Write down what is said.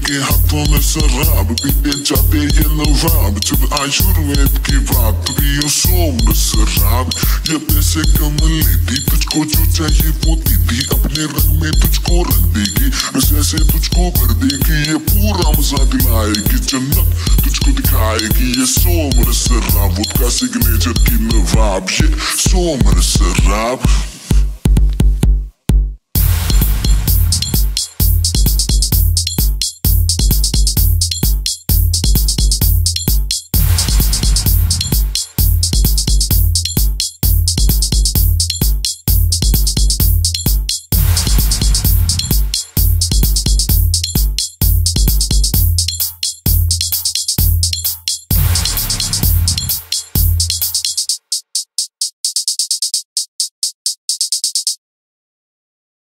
के हाथों में शराब पीते जाते ये नवाब जब आयुर्वेद की बात पियो सोम शराब ये पैसे कम लेती तुझको जो चाहिए वो दीदी अपने रंग में तुझको रंग देगी जैसे तुझको भर देगी ये पूरा मजा दिलाएगी जन्नत तुझको दिखाएगी ये सोम शराब का सिग्नेचर की नवाब ये सोम शराब